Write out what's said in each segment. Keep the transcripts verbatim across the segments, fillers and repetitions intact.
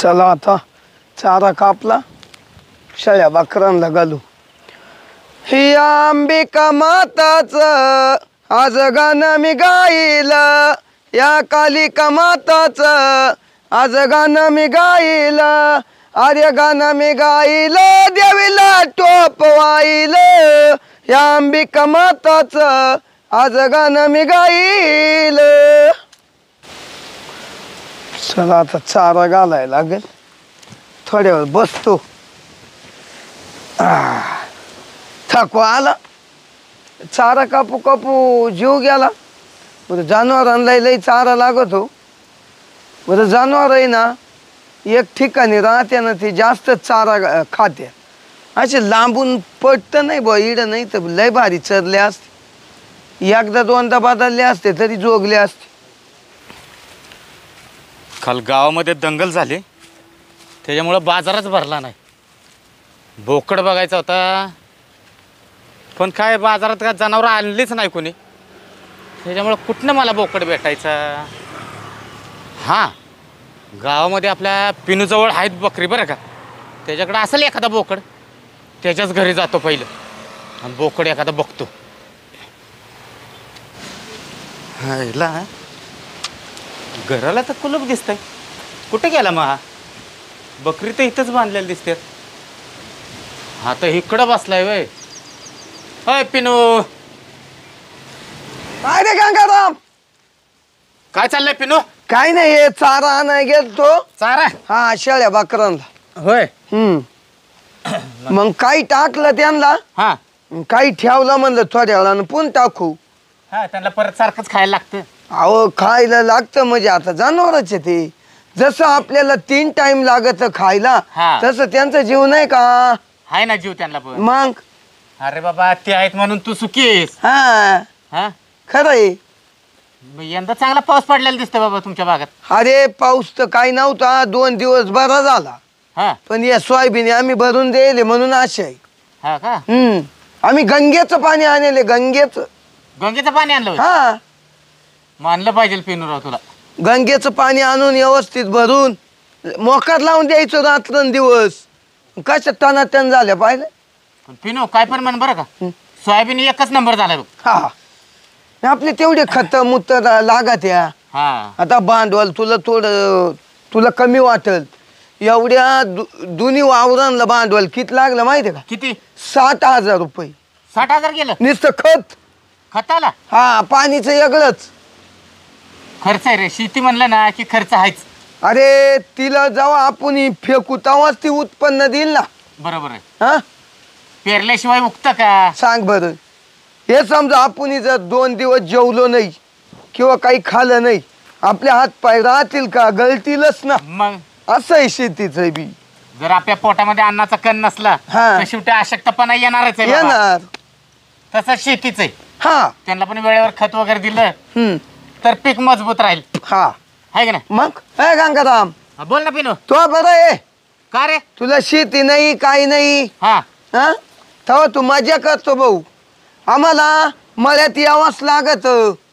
चला आता चारा कापला, शेळ्या बकरांना घालू. ही अंबिका माताच आज गाणं मी गाईल, या कालिका माताच आज गाणं मी गाईल, अरे गाणं मी गाईल देवीला टोप वाईल, या अंबिका माताच आज गाणं मी गाईल. चला आता चारा घालायला लागेल, थोड्या वेळ बसतो. थकवा आला, चारा कापू कापू जीव गेला. बरं जनावरांना लई चारा लागतो. बरं जनावर आहे ना एक ठिकाणी राहते ना, ते जास्त चारा खाते. असे लांबून पडत नाही बा, इड नाही तर लय भारी चरले असते. एकदा दोनदा बदलले असते तरी जोगले असते. काल गावामध्ये दंगल झाली, त्याच्यामुळं बाजारच भरला नाही. बोकड बघायचा होता, पण काय बाजारात काय जनावरं आणलीच नाही कोणी, त्याच्यामुळं कुठनं मला बोकड भेटायचा. हां, गावामध्ये आपल्या पिनूजवळ आहेत बकरी बरं का, त्याच्याकडं असेल एखादा बोकड, त्याच्याच घरी जातो पहिलं आणि बोकड एखादा बघतो. हायला घराला तर कुलूप दिसतंय, कुठे गेला मग हा? बकरी तर इथंच बांधलेली दिसते. आता इकडं बसलाय वय. अय पिनू, काय रे गंगाराम? काय चाललंय पिनू? काय नाही, हे चारा आणाय गेलतो. चारा? हा, शेळ्या बकरांना. होय. हम्म मग काही टाकलं त्यांना, हा काही ठेवलं म्हणलं थोड्या वेळानं पुन्हा टाकू. हा, त्यांना परत सारखंच खायला लागतं. अहो खायला लागतं म्हणजे आता जनावरच आहे ते. जसं आपल्याला तीन टाइम लागत खायला, हा. तसं त्यांचा जीव नाही का? हाय ना जीव त्यांना पण. मग अरे बाबा, ते आहेत म्हणून तू सुखी आहेस. हा हा, खरं आहे. मग यंदा चांगला पाऊस पडलेला दिसतोय बाबा तुमच्या भागात. अरे पाऊस तर काही नव्हता, दोन दिवस बरा झाला. हा पण या सोयाबीन आम्ही भरून द्यायले म्हणून आशा आहे. हा का? हम्म आम्ही गंगेचं पाणी आणले, गंगेचं. गंगेचं पाणी आणलं होतं? हा, मानलं पाहिजे पिनूराव तुला. गंगेचं पाणी आणून व्यवस्थित भरून मोकार लावून द्यायचं रात्रंदिवस. कशा टनाटन झाल्या पाहिजे. पण पिनू काय पण म्हण बरं का, सोयाबीन एकच नंबर झाला बघ. हा, आपले तेवढे खत मुत लागत या. हा आता भांडवल तुला थोडं तुला कमी वाटल. एवढ्या दु दोन्ही वावरांना भांडवल किती लागलं माहिती आहे का? किती? साठ हजार रुपये साठ हजार गेलं नुसतं खत. खताला? हा, पाणीचं वेगळंच. खर्च आहे रे, शेती म्हणलं ना की खर्च आहेच. अरे तिला जेव्हा आपण फेकू तेव्हाच ती उत्पन्न देईल ना. बरोबर आहे. हा, पेरल्याशिवाय उगतं का? सांग बरं. हे समजा आपण जर दोन दिवस जेवलो नाही किंवा काही खाल्लं नाही, आपले हात पाय राहतील का? गळतीलच ना. मग असं आहे शेतीचं बी. जर आपल्या पोटामध्ये अन्नाचा कण नसला हा. तर शेवटी अशक्तपणा येणारच आहे बाबा. येणार. तसंच शेतीच आहे. हा. त्यांना पण वेळेवर खत वगैरे दिलं हम्म तर पीक मजबूत राहील. हा, आहे का नाही? मग ए गंगाराम, हा, बोल ना पिनू. तो बरं आहे. का रे? तुला शेती नाही काही नाही. हा हा, तेव्हा तू मजा करतो भाऊ. आम्हाला मळ्यात यावंच लागत,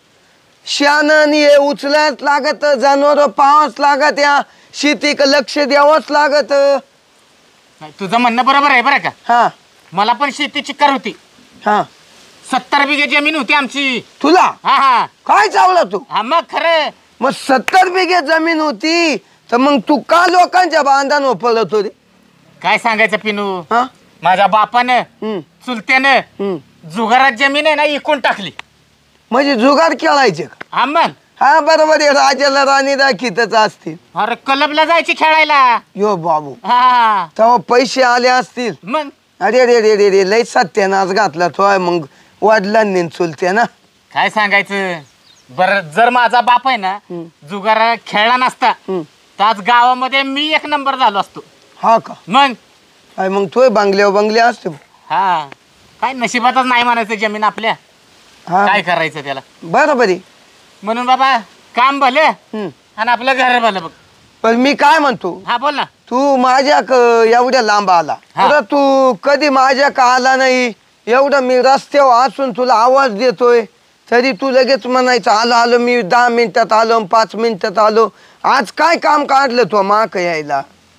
शान हे उचलायच लागत, जनावर पाहावंच लागत, या शेतीक लक्ष द्यावंच लागत. नाही, तुझं म्हणणं बरोबर आहे बरं का. हा मला पण शेतीची कर होती. हा, सत्तर बिघे जमीन होती आमची. तुला हा हा काय चावला तू? हा मग खरं. मग सत्तर बिघे जमीन होती तर मग तू का लोकांच्या बांधानं पडत होती? काय सांगायचं पिनू, हा, माझ्या बापानं हम्म चुलत्यानं हम्म जुगारात जमीन आहे ना इकून टाकली. म्हणजे जुगार खेळायचे का? हा मग. हा बरोबर आहे, राजाला राणी दाखीतच असतील. अरे क्लबला जायची खेळायला. यो बाबू, हा तेव्हा पैसे आले असतील. मग अरे रे रे रे रे लय सत्यानाश घातला तो. मग वडिलांनी चुलत्या ना. काय सांगायचं बरं, जर माझा बाप आहे ना जुगार खेळला नसता हम्म. तर आज गावामध्ये मी एक नंबर झालो असतो. हा का? मग काय मग तोय बंगल्यावर बंगले असते. हा, काय नशिबातच नाही म्हणायचं जमीन आपल्या. हा, काय करायचं त्याला. बरोबर आहे. म्हणून बाबा काम भले हम्म. आणि आपलं घर भलं बघ. पण मी काय म्हणतो, हा बोल ना. तू माझ्या क- एवढ्या लांब आला, हा. तर तू कधी माझ्या का आला नाही. एवढं मी रस्त्यावर असून तुला आवाज देतोय तरी तू लगेच म्हणायचं आलो आलो मी दहा मिनिटात आलो पाच मिनिटात आलो. आज काय काम काढलं तो माक यायला?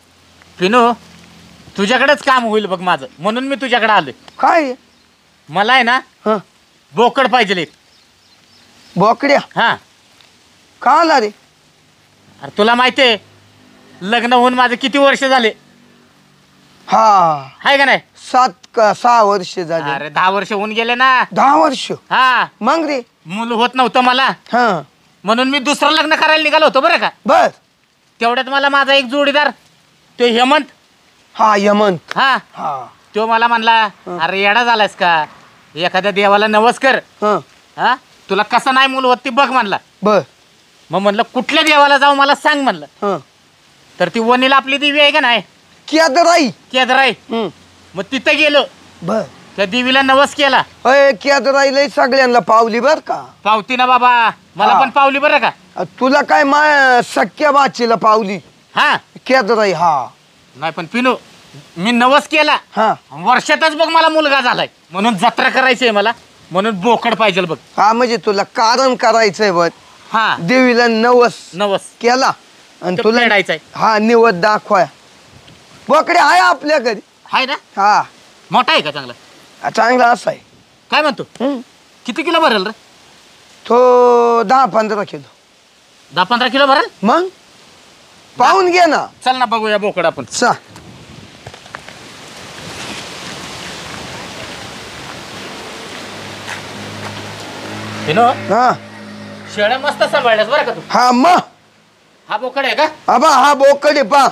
पिनू तुझ्याकडेच काम होईल बघ माझं, म्हणून मी तुझ्याकडे आलोय. काय मला आहे ना हं बोकड पाहिजे एक. बोकड्या हा का आला रे? अरे तुला माहिती आहे लग्न होऊन माझे किती वर्ष झाले हा आहे का नाही? सात का सहा वर्ष झाले. अरे दहा वर्ष होऊन गेले ना. दहा वर्ष हा मग रे? मूल होत नव्हतं मला, हा म्हणून मी दुसरं लग्न करायला निघालो होतो बरं का. बर. तेवढ्यात मला माझा एक जोडीदार तो हेमंत, हा यमंत. हा हा तो मला म्हणला अरे येडा झालायस का, एखाद्या देवाला नवस कर, हा हा तुला कसं नाही मूल होत ती बघ म्हणला. बर. मग म्हणलं कुठल्या देवाला जाऊ मला सांग म्हणलं. हा तर ती वनीला आपली देवी आहे का नाही केदराई. केदराई, हम्म मग तिथं गेलो, बर. त्या देवीला नवस केला. अय केदराई लय सगळ्यांना पावली बर का. पावती ना बाबा, मला हा. पण पावली बरं का. अ, तुला काय मा सख्या बाचीला पावली हा केदराई. हा नाही पण पिनू मी नवस केला, हा वर्षातच बघ मला मुलगा झालाय, म्हणून जत्रा करायची आहे मला, म्हणून बोकड पाहिजे बघ. हा म्हणजे तुला कारण करायचंय बघ. हा देवीला नवस नवस केला आणि तो तुला फेडायचा आहे. हा निवद दाखवाय. बोकडे आहे आपल्या घरी. आहे ना? हा मोठा आहे का चांगला? हा, चांगला असा आहे. काय म्हणतो हम्म. किती किलो भरेल रे? तो दहा पंधरा किलो. दहा पंधरा किलो भरेल. मग पाहून घे ना. चल ना बघूया बोकड आपण. चा पिनू हा शेळ्या मस्त सांभाळल्यास बरं का तू. हा मग हा बोकड आहे का? आबा हा बोकडे पा.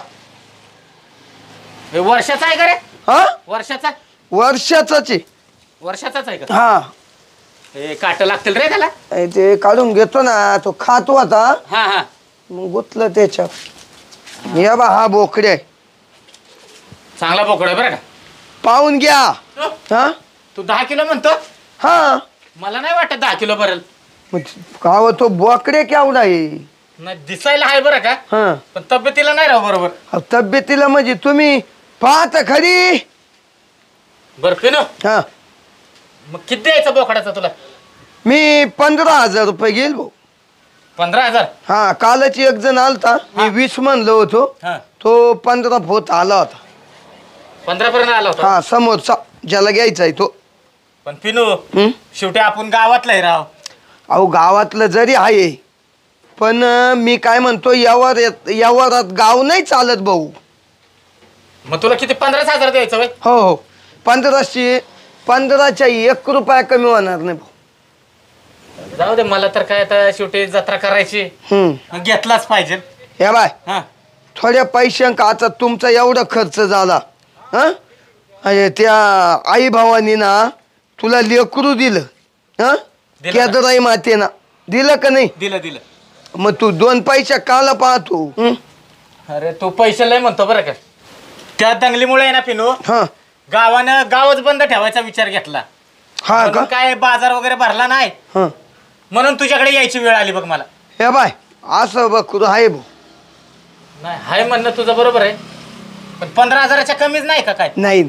हे वर्षाचा आहे का रे? हा वर्षाचा वर्षाचाच आहे. वर्षाचाच आहे का? हा हे काट लागतील रे त्याला. ए, ते काढून घेतो ना, तो खातो आता हा हा मग गुतलं त्याच्यात. या बा हा बोकडे आहे. चांगला बोकड आहे बरं का. पाहून घ्या. तू- हा तू दहा किलो म्हणतो, हा मला नाही वाटत दहा किलो भरेल. मग का तो बोकडे केवढा आहे? नाही दिसायला आहे बरं का, हा पण तब्येतीला नाही राहू बरोबर. अहो, तब्येतीला म्हणजे तुम्ही पाहता खरी. बरं पिनू हा मग किती द्यायचा बोकडाचा तुला? मी पंधरा हजार रुपये घेईल भाऊ. पंधरा हजार. हा कालच एक जण आलता, मी हा. वीस म्हणलो होतो, हा तो पंधरा फोत आला होता. पंधरा पर्यंत आला होता. हा समोरचा ज्याला घ्यायचा आहे तो. पण पिनू हं? शेवटी आपण गावातला आहे राव. अहो गावातलं जरी आहे पण अं, मी काय म्हणतो यावर यावरात गाव नाही चालत भाऊ. मग तुला किती पंधराच हजार द्यायचं वय? हो हो पंधराशे पंधराच्या एक रुपया कमी होणार नाही भाऊ. जाऊ दे, मला तर काय आता शेवटी जत्रा करायची, हम्म मग घेतलाच पाहिजे. हे बाय हा थोड्या पैशांक आता तुमचा एवढा खर्च झाला. हं अरे त्या आई भावानी ना तुला लेकरू दिलं. हं दिलं ना. केदराई मातेना दिलं का नाही? दिलं दिलं. मग तू दोन पैसा काला पाहतो. हं? अरे तू पैसे लय म्हणतो बरं का. त्या दंगलीमुळे आहे ना पिनू हा गावानं गावच बंद ठेवायचा विचार घेतला. हा का? म्हणून काय बाजार वगैरे भरला नाही, हं म्हणून तुझ्याकडे यायची वेळ आली बग मला. हे बाय असं बघ आहे भाऊ. नाही हाय म्हणणं तुझं बरोबर आहे, पण पंधरा हजाराच्या कमीच नाही का काय? नाही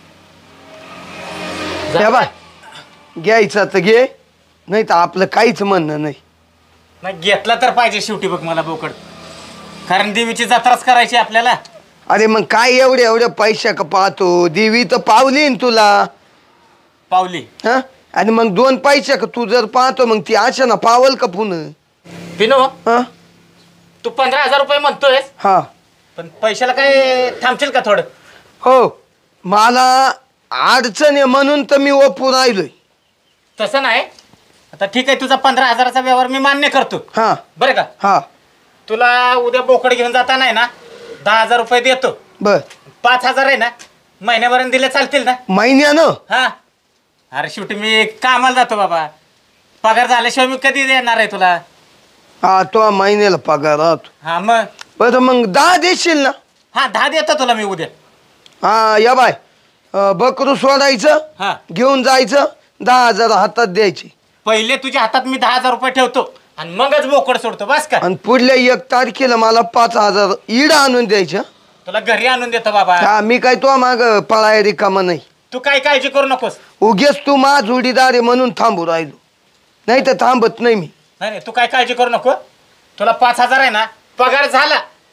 हे बाय घ्यायचं तर घे, नाही तर आपलं काहीच म्हणणं नाही. नाही घेतला तर पाहिजे शेवटी बघ मला बोकड, कारण देवीची जत्राच करायची आपल्याला. अरे मग काय एवढ्या एवढ्या पैशा का पाहतो? देवी तर पावली न तुला. पावली हा आणि मग दोन पैशा का तू जर पाहतो मग ती आशा ना पावल का पुन्हा? पिनो हा तू पंधरा हजार रुपये म्हणतोयस, हा पण पैशाला काय थांबशील का थोडं? हो मला अडचण आहे म्हणून तर मी ओपू राहिलोय. तसं नाही, आता ठीक आहे तुझा पंधरा हजाराचा व्यवहार मी मान्य करतो हा बरं का. हा तुला उद्या बोकड घेऊन जाता नाही ना दहा हजार रुपये देतो. बर पाच हजार आहे ना महिन्यापर्यंत दिले चालतील ना? महिन्यानं? हा अरे शेवटी मी कामाला जातो बाबा, पगार झाल्याशिवाय मी कधी देणार आहे तुला? हा तो महिन्याला पगार राहतो. हा मग बरं मग दहा देशील ना? हा दहा देतो तुला मी उद्या. हा या बाय अं, बकरू सोडायचं, हा घेऊन जायचं, दहा हजार हातात द्यायचे पहिले तुझ्या हातात मी दहा हजार रुपये ठेवतो आणि मगच बोकड सोडतो बस का. आणि पुढल्या एक तारखेला मला पाच हजार इड आणून द्यायचं. तुला घरी आणून देतो बाबा. हा मी काय तो माग पळाय रिकामा नाही. तू काय काळजी करू नकोस. उगेच तू मा जोडीदार आहे म्हणून थांबू राहिलो, नाही तर थांबत नाही मी. नाही नाही तू काय काळजी करू नको. तुला पाच हजार आहे ना पगार झाला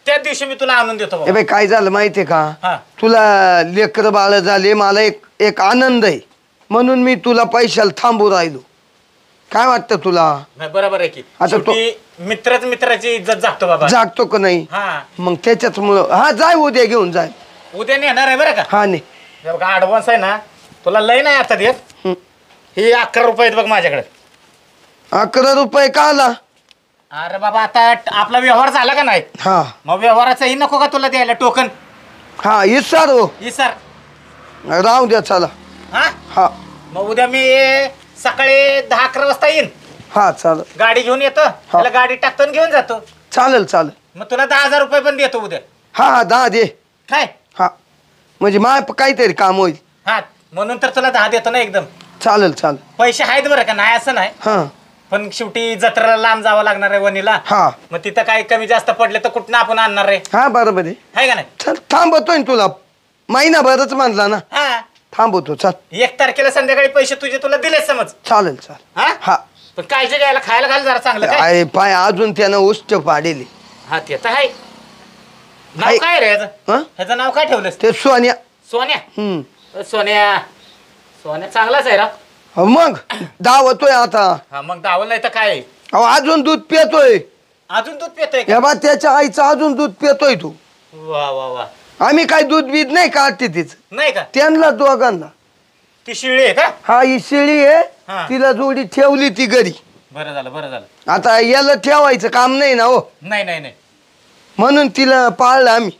त्याच दिवशी मी तुला आणून देतो ए बाबा. बाई काय झालं माहितीये का हा तुला लेकर बाळ झाले मला एक एक आनंद आहे म्हणून मी तुला पैशाला थांबू राहिलो काय वाटतं तुला नाही बरोबर आहे की आता तो- शेवटी मित्रच मित्राची इज्जत जागतो बाबा. जागतो का नाही हा मग त्याच्याच मुळे हा जाय उद्या घेऊन जाय उद्या नेणार आहे बरं का. हा नाही हे बघा ऍडव्हान्स आहे ना तुला लय नाही आता देत. हं. हे अकरा रुपये आहेत बघ माझ्याकडे. अकरा रुपये का आला अरे बाबा आता ट- आपला व्यवहार झाला का नाही हा मग व्यवहाराचाही नको का तुला द्यायला टोकन. हा इसार हो ही सर राहू द्या चला हा हा मग उद्या मी सकाळी दहा अकरा वाजता येईन. हा चालेल गाडी घेऊन येतो त्याला गाडी टाकतो आणि घेऊन जातो. चालेल चालेल मग तुला दहा हजार रुपये पण देतो उद्या. हा हा दहा दे काय हा म्हणजे माय काहीतरी काम होईल हा म्हणून तर तुला दहा देतो ना एकदम. चालेल चालेल पैसे आहेत बरं का नाही असं नाही हा पण शेवटी जत्रेला लांब जावं लागणार आहे वणीला. हा मग तिथं काही कमी जास्त पडले तर कुठनं आपण आणणार आहे हा बरोबर आहे हाय का नाही. चल थांबवतोय ना तुला महिनाभरच म्हणला ना हा थांबवतो चल एक तारखेला संध्याकाळी पैसे तुझे तुला दिले समज. चालेल चालेल हा हा पण काळजी घ्यायला खायला घाल जरा चांगलं काय. आहे पाय अजून त्यानं उष्ट पाडेले हा ते तर आहे. नाव हाय. काय रे ह्याचं हं? ह्याचं नाव काय ठेवलंस ते सोन्या सोन्या. हम्म अ, सोन्या सोन्या चांगलाच आहे रा. हो मग धावतोय आता हा मग दावल नाही तर काय आहे? अहो अजून दूध पितोय अजून दूध पितोय का? या बा त्याच्या आईचं अजून दूध पितोय तू वा वा वा आम्ही काय दूध बीत नाही काढते तिचं नाही का त्यांना दोघांना ती शिळी आहे का. हा ही शिळी हा. आहे तिला जोडी ठेवली ती घरी बरं झालं बरं झालं. आता याला ठेवायचं काम नाही ना हो नाही नाही नाही म्हणून तिला पाळलं आम्ही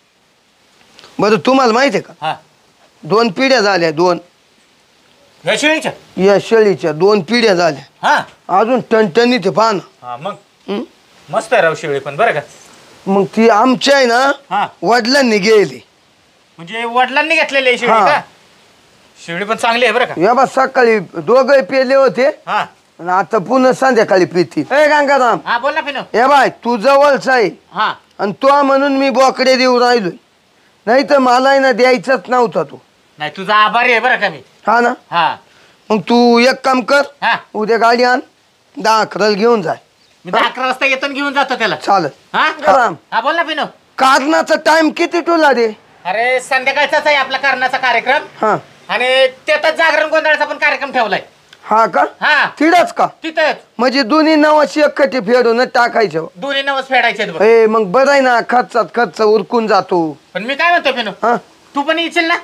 बरं तुम्हाला माहिती आहे का हा दोन पिढ्या झाल्या दोन ह्या शिळीच्या या शेळीच्या दोन पिढ्या झाल्या हा अजून टणटणीत आहे पान हा मग मस्त आहे राव शिळी पण बरं का. मग ती आमच्या आहे ना हा वडिलांनी गेली म्हणजे वडिलांनी घेतलेली आहे शिळी हा. का. शिळी पण चांगली आहे बरं का. या बा सकाळी दोघे पेले होते हा आणि आता पुन्हा संध्याकाळी पिती ए गंगाराम हा बोल ना पिनो. ए बाय तू जवळच आहे हा आणि तो म्हणून मी बोकडे देऊ राहिलोय नाही तर मला आहे ना द्यायचाच नव्हता तू नाही तुझा आभारी आहे बरं का मी. हा ना हा मग तू एक काम कर हा उद्या गाडी आण दहा अकराला घेऊन जाय मी दहा अकरा वाजता येतो आणि घेऊन जातो त्याला. चालेल हा राम. हा बोल ना पिनो. कारणाचा टाइम किती तुला दे अरे संध्याकाळचाच आहे आपला करण्याचा कार्यक्रम हा आणि त्यातच जागरण गोंधळाचा पण कार्यक्रम ठेवलाय. हा का हा तिडच का तिथंच म्हणजे दोन्ही नावाची एकटी फेडून टाकायचं दोन्ही नवस फेडायचे आहेत बघ. ए मग बरं आहे ना खर्चात खर्च उरकून जातो पण मी काय म्हणतो पिनो हा तू पण येशील ना.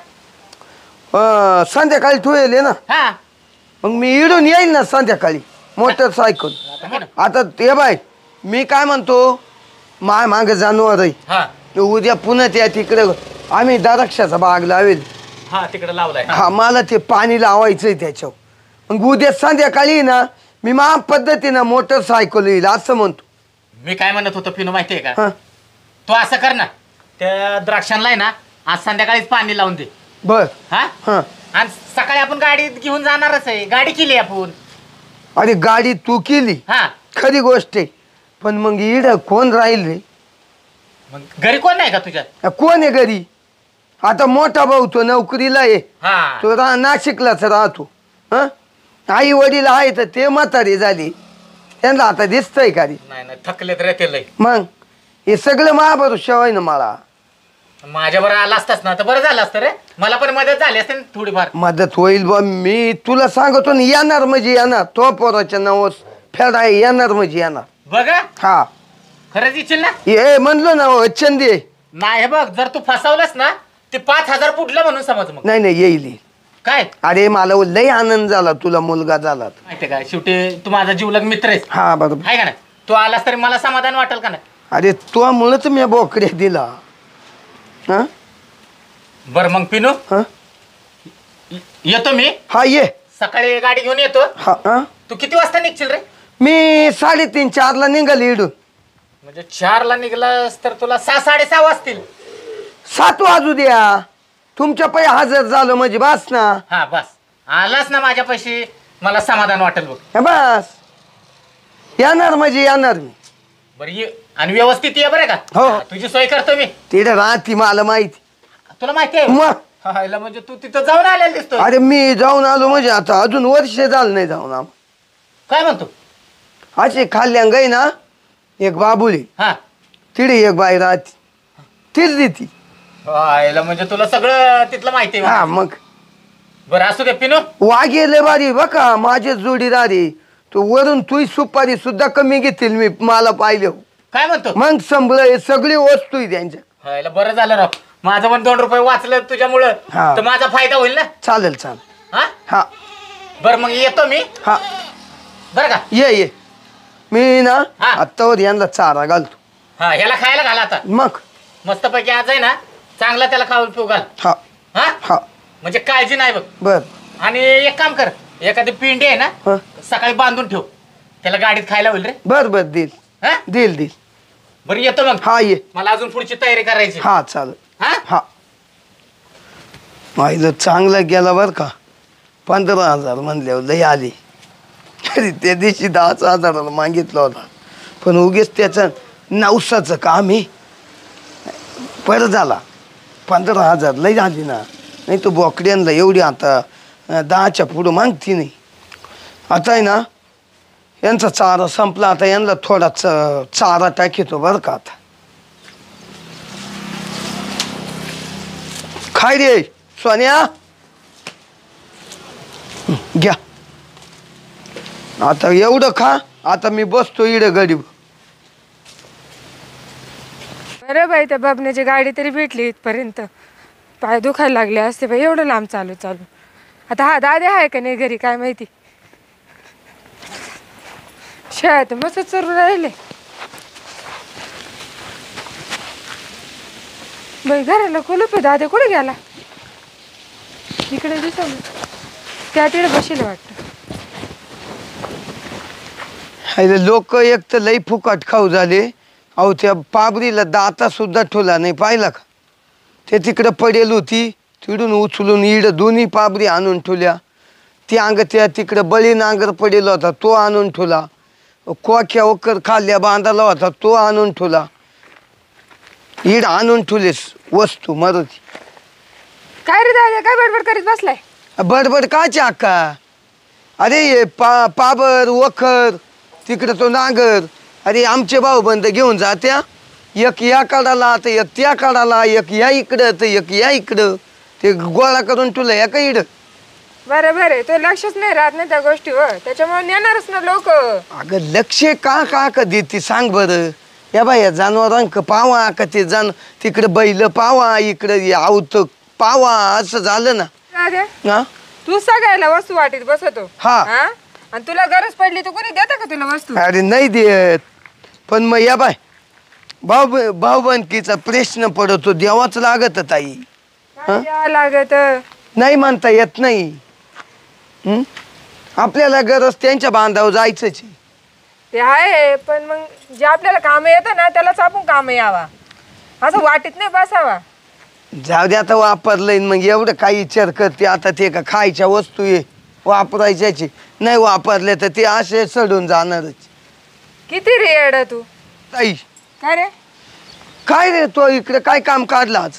अं, संध्याकाळी तू येईल ना हा मग मी इडून येईल ना संध्याकाळी मोटरसायकल आता पिनो. आता ते बाय मी काय म्हणतो माय माग जाणवर आहे हा उद्या पुन्हा त्या तिकडे आम्ही द्राक्षाचा बाग लावेल हा तिकडे लावलाय. हा मला ते पाणी लावायचंय त्याच्यावर मग उद्या संध्याकाळी ना मी मा पद्धतीनं मोटरसायकल येईल असं म्हणतो मी काय म्हणत होतो पिनो माहितीये का हा तू असं कर ना त्या द्राक्षांना आहे ना आज संध्याकाळीच पाणी लावून दे. बर हा हा आणि सकाळी आपण गाडी घेऊन जाणारच आहे. गाडी केली आपण. अरे गाडी तू केली हा खरी गोष्ट आहे पण मग इड कोण राहील रे मग घरी कोण नाही का तुझ्या. कोण आहे घरी आता मोठा भाऊ तो नोकरीला आहे हा तो रा नाशिकलाच राहतो हं आई वडील आहे तर ते म्हातारी झाली त्यांना आता दिसतंय का रे नाही नाही थकलेत रे ते लय. मग हे सगळं महाभरोशा आहे ना मला माझ्या बरं आला असतास ना तर बरं झालं असतं रे. मला पण मदत झाली असते ना थोडीफार. मदत होईल बा मी तुला सांगतो ना येणार म्हणजे येणार तो पोराच्या नावावर फेडा येणार म्हणजे येणार बघा हा खरंच इच्छिल ना. ये म्हणलो ना हो चंदे नाही हे बघ जर तू फसवलंस ना ते पाच हजार फुटलं म्हणून समज मग. नाही नाही येईल येईल. काय अरे मला लय आनंद झाला तुला मुलगा झाला तर. माहितीये का शेवटी तू माझा जीवलग मित्र आहेस हा बरोबर आहे का नाही. तू आलास तरी मला समाधान वाटेल का नाही. अरे तो मुळच मी बोकडे दिला हा बरं मग पिनू हा येतो मी हा ये सकाळी गाडी घेऊन येतो. हा हा तू किती वाजता निघशील रे. मी साडेतीन चारला निघाली इडून म्हणजे चारला निघलास तर तुला सहा साडेसहा वाजतील. सात वाजू द्या तुमच्या पै हजर झालं म्हणजे बस ना हा बस आलास ना माझ्या पैसे मला समाधान वाटेल बघ. हे बस येणार म्हणजे येणार मी बरं ये आणि व्यवस्थित ये बरं का. हो. हा, तुझी सोय करतो मी. तिथे राहती मला माहिती तुला माहिती आहे मग हा, हिला म्हणजे तू तिथं जाऊन आलेला दिसतो. अरे मी जाऊन आलो म्हणजे आता अजून वर्ष झालं नाही जाऊन आम काय म्हणतो. असे खाल्ल्या गाई ना एक बाबुली हा तिथे एक बाई राहते तीच देती. आयला म्हणजे तुला सगळं तिथलं माहिती आहे हा म्हणा. मग बरं असू दे पिनू. वाघेले बारी बघा माझे जोडीदार आहे. तो वरून तुही सुपारी सुद्धा कमी घेतील मी मला पाहिलं. काय म्हणतो? मग संभळ सगळी वस्तू आहे त्यांच्या. आयला बरं झालं राव, माझं पण दोन रुपये वाचलं तुझ्यामुळं हा. तर माझा फायदा होईल ना. चालेल चालेल. हा हा बरं मग येतो मी. हा बरं का? ये ये मी ना हा. आत्तावर यांना चारा घालतो. हा ह्याला खायला घाल आता मग मस्तपैकी. आज आहे ना चांगला त्याला खाऊ पिऊ घाल. हा हा हा म्हणजे काळजी नाही बघ. बर आणि एक काम कर, एखादी पिंडी आहे ना हा. सकाळी बांधून ठेव, त्याला गाडीत खायला होईल रे. बर बर देईल हा देईल देईल. बरं येतो मग. हा ये. मला अजून पुढची तयारी करायची. हा चालेल. हा हा माहिलं चांगलं गेला बर का. पंधरा हजार म्हणल्यावर लय आली. अरे त्या दिवशी दहाच हजाराला मागितला होता पण उगीच त्याचं नवसाचं काम आहे. बरं झाला पंधरा हजार लय झाली ना. नाही तो बोकड्यांना एवढी आता अं, दहाच्या पुढं मागती नाही. आता आहे ना यांचा चारा संपला. आता यांना थोडा च चारा टाकीतो बरं का. आता खाय रे सोन्या. हं, घ्या आता एवढं खा. आता मी बसतो इड गरीब. अरे बाई त्या बबण्याची गाडी तरी भेटली इथपर्यंत. पाय दुखायला लागले असते बाई एवढं लांब चालू चालू. आता हा दादे आहे का नाही घरी काय माहिती. शाळेत मस्त चरू राहिले बाई. घराला कुलूप आहे. दादे कुठे गेला? इकडे दिसलं त्या तिकडे बसले वाटतं. लोक एक तर लई फुकट खाऊ झाले. अहो त्या पाबरीला दाता सुद्धा ठेवला नाही पाहिला का. ते तिकडं पडेल होती तिकडून उचलून इड दोन्ही पाबरी आणून ठेवल्या. ती अंग त्या तिकडं बळी नांगर पडेल होता तो आणून ठेवला. कोक्या ओकर खाल्ल्या बांधाला होता तो आणून ठेवला. इड आणून ठेवलेस वस्तू मरुती. काय रे दादा काय बडबड करीत बसलाय? बडबड काची अक्का. अरे ये पा पाबर वखर तिकडं तो नांगर. अरे आमचे भाऊ बंद घेऊन जात्या. एक या काढाला तर एक त्या काढाला, एक या इकडं तर एक या इकडं. ते गोळा करून तुला या का इड. बरं बरं तो लक्षच नाही राहत नाही त्या गोष्टीवर. त्याच्यामुळे नेणारच ना लोक. अगं लक्ष का का का देते सांग बरं. या बाया जनावरांक पावा का ते जान तिकडं बैल पावा इकडं आवत पावा असं झालं ना. दादा हा तू सगळ्याला वस्तू वाटीत बसवतो. हा. हा? आणि तुला गरज पडली तर कोणी देतं का तुला वस्तू? अरे नाही देत पण मग या बाय भाऊ भाऊबंदकीचा प्रश्न पडतो देवाच लागत ताई. काय द्यावं लागत? नाही म्हणता येत नाही. हं? आपल्याला गरज त्यांच्या बांधावर जायचंच आहे. ते आहे पण मग जे आपल्याला काम येतं ना त्यालाच आपण काम यावा. असं वाटीत नाही बसावा. जाऊ दे आता वापरलंय मग एवढं काही विचार करते. आता ते का खायच्या वस्तू आहे वापरायच्याची. नाही वापरले तर ते असे सडून जाणारच. किती रे येडा तू. ताई काय रे काय रे तो इकडे काय काम काढलं आज?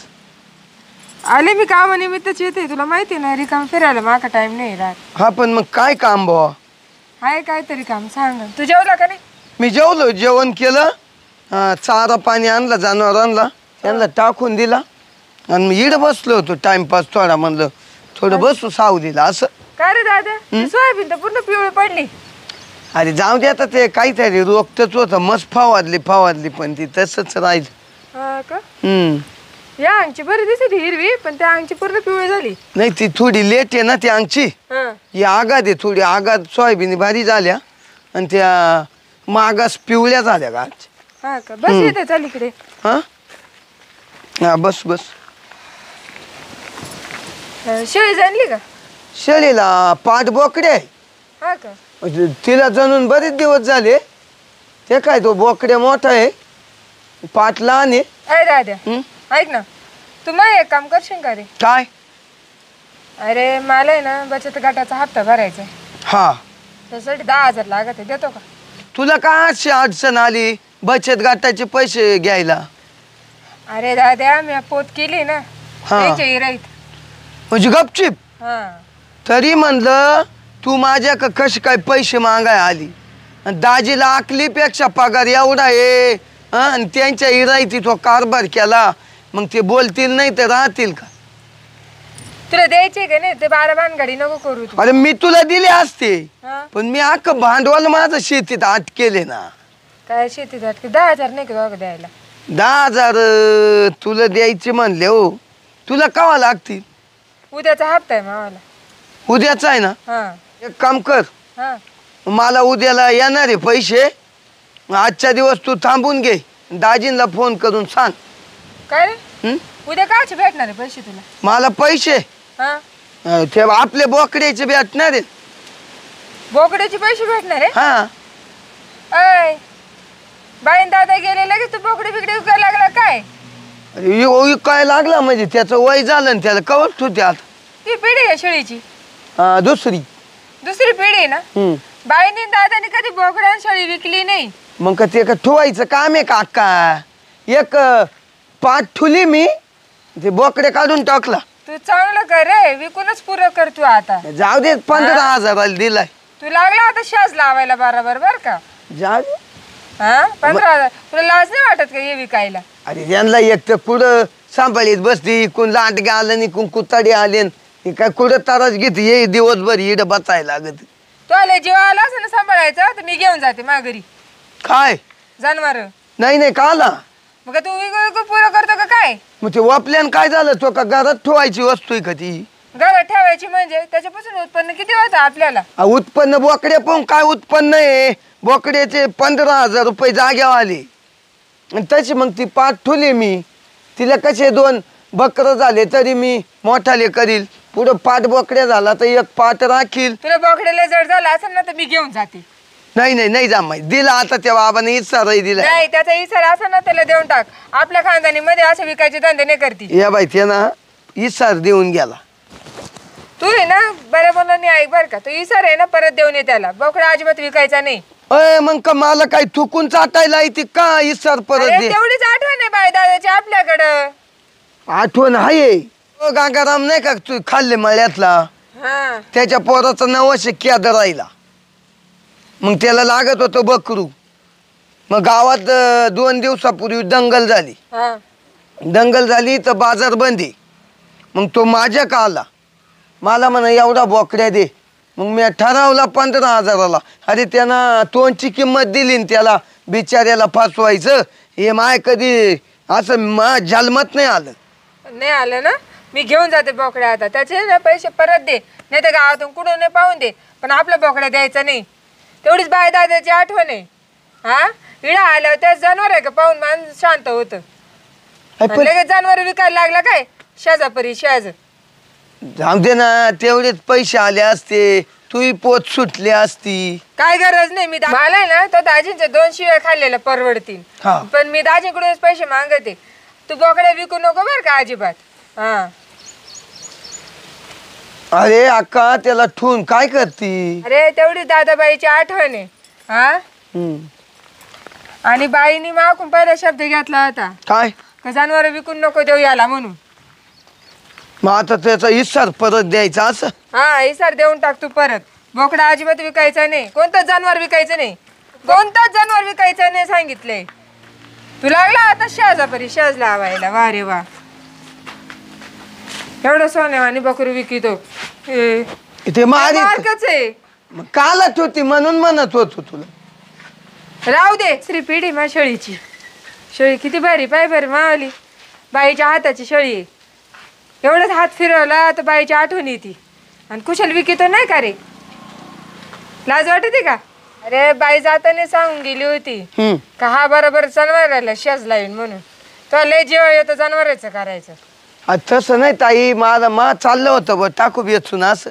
आले मी कामानिमित्तच येते. तुला माहिती ना रिकाम फिरायला माका टाइम नाही राहत. हा पण मग काय काम बुवा? आहे काहीतरी काम सांग. तू जेवला का नाही? मी जेवलो जेवण केलं. हा, चारा पाणी आणला जनावरांना त्यांना टाकून दिला आणि मी इड बसलो होतो टाइमपास थोडा. म्हणलं थोडं बसू सावलीला असं. काय रे दादा ती सोयाबीन तर पूर्ण पिवळी पडली. अरे जाऊ दे आता ते काहीतरी रोखतच होतं. मस्त फवारली फवारली पण ती तसंच राहील. हा का? हम्म या अंगची बरी दिसली हिरवी पण त्या अंगची पूर्ण पिवळी झाली. नाही ती थोडी लेट आहे ना ती अंगची. हा ही आगात आहे थोडी. आगात सोयाबीन भारी झाल्या आणि त्या मागास पिवळ्या झाल्या का. हा का? बस येते चल इकडे. हा हा बस बस. अं, शेळी जाणली का? शेळीला पाठ बोकडे आहे. हा का? तिला जणून बरेच दिवस झाले. ते काय तो बोकडे मोठा आहे पाठ लहान आहे. अरे दादा हं? ऐक ना तू मग एक काम करशील का रे? काय? अरे मला आहे ना बचत गटाचा हप्ता भरायचा आहे. हा त्यासाठी दहा हजार लागत आहे. देतो का? तुला काय अशी अडचण आली बचत गटाचे पैसे घ्यायला? अरे दादा मी पोत केली ना हा. त्यांच्या इराईत. म्हणजे गपचिप. हा तरी म्हणलं तू माझ्या कशी काय पैसे मागाय आली. आणि दाजीला आकलीपेक्षा पगार एवढा आहे हा आणि त्यांच्या इरायची तो कारभार केला मग ते बोलतील नाही तर राहतील का? तुला द्यायचे का नाही ते बारा भानगडी नको करू तू. अरे मी तुला दिले असते हा? पण मी अख्खं भांडवल माझं शेतीत अटकेले ना. काय शेतीत वाटते दहा हजार नाही का दोघं द्यायला? दहा हजार अं, तुला द्यायचे म्हणले हो. तुला कावा लागतील? उद्याचा हप्ता आहे मावाला. उद्याचा आहे ना. हा एक काम कर हा मला उद्याला येणार आहे पैसे. आजच्या दिवस तू थांबून घे दाजींना फोन करून सांग. काय रे हं? उद्या कायचे भेटणार आहे पैसे तुला? मला पैसे हा अं, ते आपले बोकड्याचे भेटणार आहे. बोकड्याचे पैसे भेटणार आहे? हा अय बाईन दादा गेले लगेच तू बोकडे बिकडे विकायला लागला काय? अरे यो- काय लागला म्हणजे त्याचं वय झालं ना त्याला कवर ठेवते आता. ती पिढी आहे शेळीची अं, दुसरी. दुसरी पिढी आहे ना. हम्म. बाईने दादाने कधी बोकड्या आणि शेळी विकली नाही. मग का ते का ठेवायचं काम आहे का अक्का? एक अं, पाठ ठुली मी ते बोकडे काढून टाकला. तू चांगलं कर रे विकूनच पुरं कर तू आता. जाऊ दे पंधरा हजाराला दिलाय. तू लागला आता शाज लावायला बरोबर बर का? जाऊ दे. हा पंधरा हजार तुला लाज नाही वाटत का हे विकायला? अरे त्यांना एक तर कुठं सांभाळीत बसली कोण लांडगे आलं नाही कोण कुताडे आले न. हे काय कुठं ताराच घेते ये दिवसभर इड बसायला लागत. तो आले जीव आला असं ना सांभाळायचं तर मी घेऊन जाते माघारी काय जनावर. नाही नाही का आला मग तू विकू विकू पुरं करतो का काय? मग ते वापल्यान काय झालं तो का घरात ठेवायची वस्तू आहे का ती? घरात ठेवायची म्हणजे त्याच्यापासून उत्पन्न किती होतं आपल्याला? आ, उत्पन्न बोकडे पण काय उत्पन्न आहे बोकड्याचे पंधरा हजार रुपये जाग्यावर आले आणि तशी मग ती पाठ ठुली मी. तिला कसे दोन बकर झाले तरी मी मोठाले करील. पुढं पाठ बोकड्या झाला तर एक पाठ राखील. तुला बोकड्याला जड झाला असेल ना तर मी घेऊन जाते. नाही नाही नाही जमाय दिला आता त्या बाबाने इसाराही दिला. नाही त्याचा इसारा असा ना त्याला देऊन टाक. आपल्या खानदानी मध्ये असे विकायचे धंदे नाही करती. या बाई ते ना इसार देऊन गेला. तू आहे ना बऱ्या बोलांनी ऐक बर का. तू इसारा आहे ना परत देऊन ये त्याला. बोकडा अजिबात विकायचा नाही. अय मग का मला काही थुकून चाटायला येते का इसार परत अरे दे. तेवढीच आठवण आहे बाय दादाची आपल्याकडं. आठवण आहे. ओ गांगाराम नाही का तू खाल्ले मळ्यातला हा त्याच्या पोराचं नवशे क्याद राहिला मग त्याला लागत होतं बकरू. मग गावात अं, दोन दिवसापूर्वी दंगल झाली. हा दंगल झाली तर बाजार बंदी. मग तो माझ्या का आला मला म्हणा एवढा बोकड्या दे. मग मी ठरवला पंधरा हजाराला. अरे त्यानं तोंडची किंमत दिली न त्याला बिचाऱ्याला फसवायचं हे माय कधी असं मा जन्मत नाही आलं. नाही आलं ना मी घेऊन जाते बोकड्या आता. त्याचे ना पैसे परत दे नाही तर गावातून कुठून नाही पाहून दे पण आपल्या बोकड्या द्यायचा नाही. तेवढीच बाय दादाची आठवण आहे. हा इडा आल्यावर त्याच जनावर आहे का पाहून माणूस शांत होतं. अय, पण लगेच जनावर विकायला लागला काय शेजापरी शेज. जाऊ दे ना तेवढेच पैसे आले असते तुही पोत सुटली असती. काय गरज नाही. मी दा- मला आहे ना तो दाजींचे दोन शिव्या खाल्लेल्या परवडतील. हा. पण मी दाजीकडूनच पैसे मागते. तू बोकड्या विकू नको बर का अजिबात. हा अरे अक्का त्याला ठेवून काय करती? अरे तेवढी दादाबाईची आठवण आहे. हा हम्म. आणि बाईनी मागून पहिला शब्द घेतला होता काय का जनावर विकून नको देऊ याला म्हणून. मग आता त्याचा इसार परत द्यायचा असं? हा इसार देऊन टाक तू परत. बोकडा अजिबात विकायचा नाही. कोणतंच जनावर विकायचं नाही. कोणतंच जनावर विकायचं नाही सांगितलंय. तू लागला आता शेजापरी शेज लावायला. वा रे वा एवढं सोन्यावानी बकरू विकितो. हे ते मारी मार्कच आहे. मग कालच होती म्हणून म्हणत होतो तुला. राहू दे. श्री पिढी मा शेळीची. शेळी किती भारी पाय बरं मावली. बाईच्या हाताची शेळी आहे. एवढंच हात फिरवला तर बाईची आठवण येते. आणि कुशल विकितो नाही का रे? लाज वाटते का? अरे बाई जाताना सांगून गेली होती हम्म. का हा बरोबर जनावराला शेज लावीन म्हणून. तो लय जेव येतं जनावराचं करायचं. आ, तसं नाही ताई मला मा चाललं होतं बघ टाकू बेचून असं.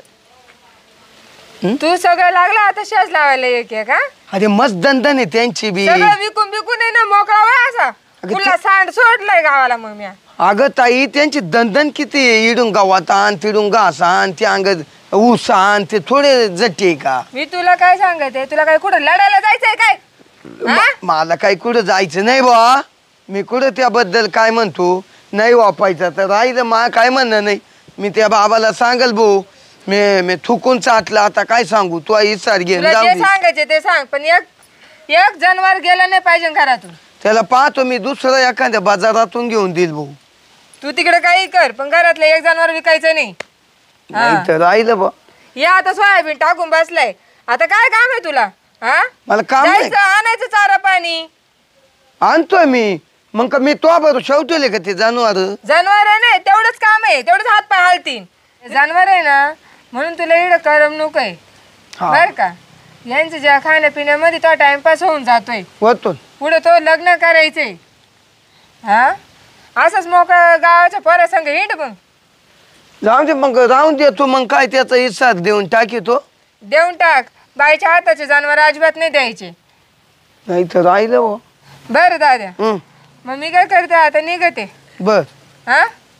तू सगळं लागला आता शेज लावायला एक आहे का? अरे मस्त दंदन आहे त्यांची बी. सगळं विकून विकून आहे ना मोकळा वय असा. अगं तुला सांड सोडलंय गावाला मग मी. अगं ताई त्यांची दंदन किती आहे. इडून गावात आण तिडून घास आण ते अंग ऊस आण ते थोडे जटे आहे का? मी तुला काय सांगते तुला काय कुठं लढायला जायचंय काय? हा? म- मला काही कुठं जायचं नाही बा. मी कुठं त्याबद्दल काय म्हणतो नाही वापायचं तर राहिलं मा काय म्हणणं नाही. मी त्या बाबाला सांगल भाऊ मी मी थुकून चाटलं आता काय सांगू तू इसार घेऊन तुला जाऊ जे दे. सांगायचे ते सांग पण एक एक जनावर गेलं नाही पाहिजे घरातून. त्याला पाहतो मी दुसरं एखाद्या बाजारातून घेऊन देईल भाऊ. तू तिकडे काही कर पण घरातलं एक जनावर विकायचं नाही. हा. नाही तर राहिलं बा. या आता सोयाबीन टाकून बसलाय. आता काय काम आहे तुला? हा मला काम नाही. जायचं आणायचं चारा पाणी. आणतोय मी. मग का मी तो बरोबर शेवटले का ते जनावर? जनावर नाही तेवढंच काम आहे. तेवढंच हात पाय हालतीन. जनावर आहे ना म्हणून तुला इकडं करमणूक आहे हा. बर का. यांचं ज्या खाण्यापिण्यामध्ये तो टाइमपास होऊन जातोय. होतो. पुढे तो लग्न करायचंय. हा असंच मोका गावाच्या पोरा संग हिंड मग. जाऊन दे मग राहून दे तू. मग काय त्याचा हिस्सा देऊन टाकीतो. देऊन टाक. बाईच्या हाताचे जनावर अजिबात नाही द्यायचे. नाही तर राहिलं हो. बरं दादा हं. मग मी काय करते आता निघते. बर. हा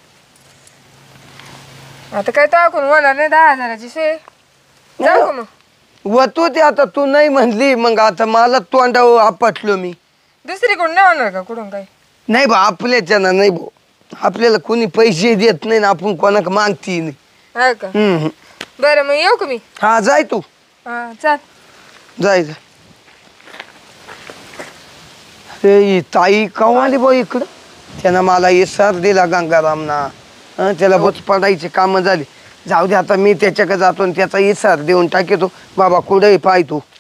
आता काय टाकून होणार नाही दहा हजाराची सोय. जाऊ का मग? होतो ते आता तू नाही म्हणली मग आता मला तोंडावर आपटलो मी. दुसरीकडून नाही होणार का कुठून काय? नाही बा आपल्याच्यानं नाही भाऊ. आपल्याला कोणी पैसे देत नाही ना आपण कोणाक मागती नाही. हा का? हम्म. बरं मग येऊ का मी? हा जाय तू. हा चाल. जाय जाय. अरे ही ताई काऊ आली बा इकडं. त्यानं मला इसार दिला गंगारामना. हं, त्याला बोच पडायची कामं झाली. जाऊ दे आता मी त्याच्याकडे जातो आणि त्याचा इसार देऊन टाकतो. बाबा कुठेही पाय तू.